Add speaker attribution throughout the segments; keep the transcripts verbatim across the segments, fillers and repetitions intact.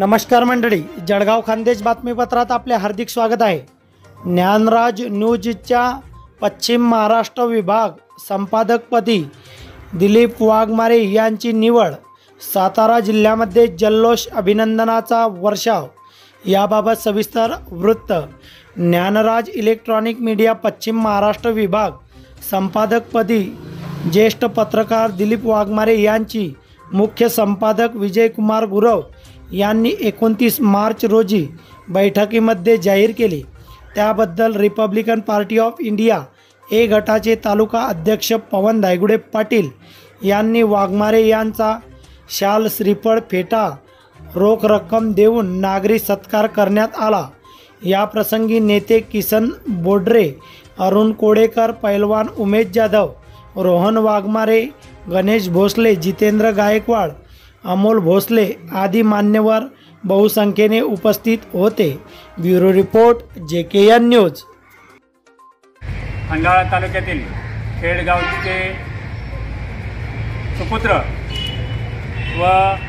Speaker 1: नमस्कार मंडळी, जळगाव खानदेश बातमीपत्रात आपले हार्दिक स्वागत आहे। ज्ञानराज न्यूजच्या पश्चिम महाराष्ट्र विभाग संपादकपदी दिलीप वाघमारे यांची निवड। सातारा जिल्ह्यामध्ये जल्लोष अभिनंदनाचा वर्षाव। याबाबत सविस्तर वृत्त। ज्ञानराज इलेक्ट्रॉनिक मीडिया पश्चिम महाराष्ट्र विभाग संपादकपदी ज्येष्ठ पत्रकार दिलीप वाघमारे यांची मुख्य संपादक विजयकुमार गुरव यांनी एकोणतीस मार्च रोजी बैठकीमध्ये जाहीर केले। त्याबद्दल Republican party of India A गटाचे तालुका अध्यक्ष पवन धायगुडे पाटील यांनी वाघमारे यांचा शाल, श्रीफळ, फेटा, रोख रक्कम देऊन नागरी सत्कार करण्यात आला। या प्रसंगी नेते किसन बोडरे, अरुण कोडेकर, पैलवान उमेश जाधव, रोहन वाघमारे, गणेश भोसले, जितेंद्र गायकवाड, अमोल भोसले आदी मान्यवर बहुसंख्येने उपस्थित होते। ब्युरो रिपोर्ट, जे के एन न्यूज।
Speaker 2: खंडाळा तालुक्यातील खेडगावचे सुपुत्र व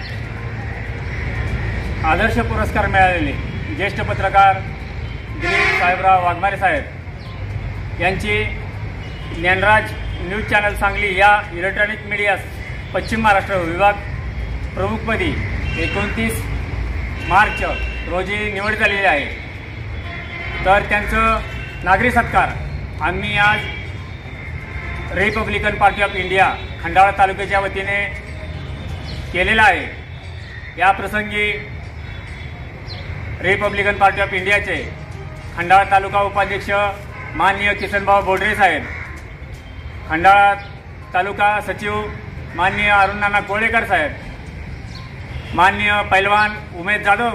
Speaker 2: आदर्श पुरस्कार मिळालेले ज्येष्ठ पत्रकार दिलीप साहेबराव वाघमारे साहेब यांची ज्ञानराज न्यूज चॅनल सांगली या इलेक्ट्रॉनिक मीडिया पश्चिम महाराष्ट्र विभाग प्रमुखपदी एकोणतीस मार्च रोजी निवड झालेली आहे। तर त्यांचं नागरी सत्कार आम्ही आज Republican party of India Khandala तालुक्याच्या वतीने केलेला आहे। या प्रसंगी रिपब्लिकन पार्टी ऑफ इंडियाचे खंडाळा तालुका उपाध्यक्ष माननीय किसनभाऊ बोडरे साहेब, खंडाळा तालुका सचिव माननीय अरुणनाना कोळेकर साहेब, माननीय पैलवान उमेश जाधव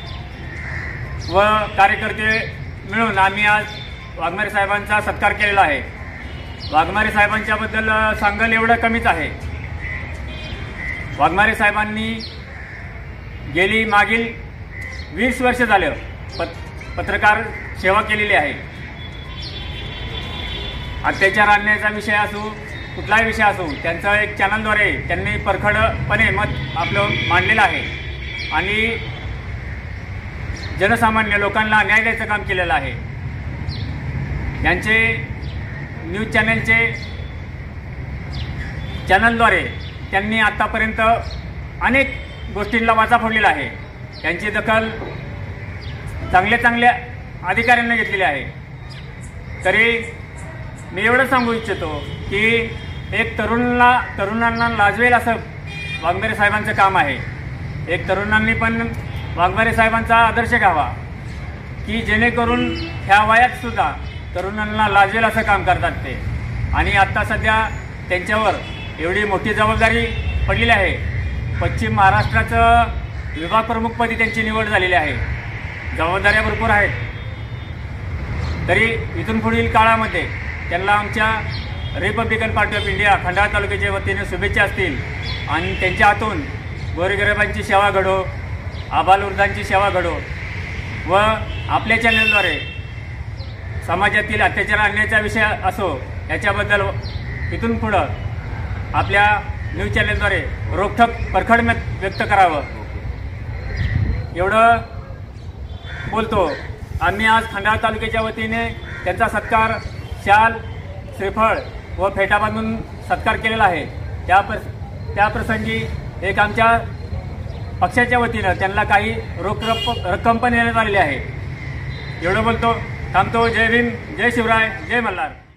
Speaker 2: व कार्यकर्ते मिळून आम्ही आज वाघमारे साहेबांचा सत्कार केलेला आहे। वाघमारे साहेबांच्याबद्दल सांगाल एवढं कमीच आहे। वाघमारे साहेबांनी गेली मागील वीस वर्ष झालं पत पत्रकार सेवा केलेली आहे। अत्याचार आणण्याचा विषय असो, कुठलाही विषय असो, त्यांचा एक चॅनलद्वारे त्यांनी परखडपणे मत आपलं मांडलेलं आहे आणि जनसामान्य लोकांना न्याय द्यायचं काम केलेलं आहे। यांचे न्यूज चॅनलचे चॅनलद्वारे त्यांनी आत्तापर्यंत अनेक गोष्टींना वाचा फोडलेला आहे। यांची दखल चांगल्या चांगल्या अधिकाऱ्यांनी घेतलेली आहे। तरी मी एवढं सांगू इच्छितो की एक तरुणाला तरुणांना लाजवेल असं वाघमारे साहेबांचं काम आहे। एक तरुणांनी पण वाघमारे साहेबांचा आदर्श घ्यावा की जेणेकरून ह्या वयातसुद्धा तरुणांना लाजवेल असं काम करतात ते। आणि आत्ता सध्या त्यांच्यावर एवढी मोठी जबाबदारी पडलेली आहे। पश्चिम महाराष्ट्राचं विभाग प्रमुखपदी त्यांची निवड झालेली आहे। जबाबदाऱ्या भरपूर आहेत। तरी इथून पुढील काळामध्ये त्यांना आमच्या Republican party of India Khandala तालुक्याच्या वतीने शुभेच्छा असतील आणि त्यांच्या हातून गोरगरिबांची सेवा घडो, आबालवृद्धांची सेवा घडो व आपल्या चॅनलद्वारे समाजातील अत्याचार आणण्याचा विषय असो याच्याबद्दल इथून पुढं आपल्या न्यूज चॅनलद्वारे रोखठोक परखड मत व्यक्त करावं एवढं बोलतो। आम्ही आज खंडाळा तालुक्याच्या वतीने त्यांचा सत्कार शाल, श्रीफळ व फेटा बांधून सत्कार केलेला आहे। त्या प्र त्या प्रसंगी एक आमच्या पक्षाच्या वतीनं त्यांना काही रोख रक्कम पण देण्यात आलेली आहे। एवढं बोलतो, थांबतो। जय भीम, जय शिवराय, जय मल्हार।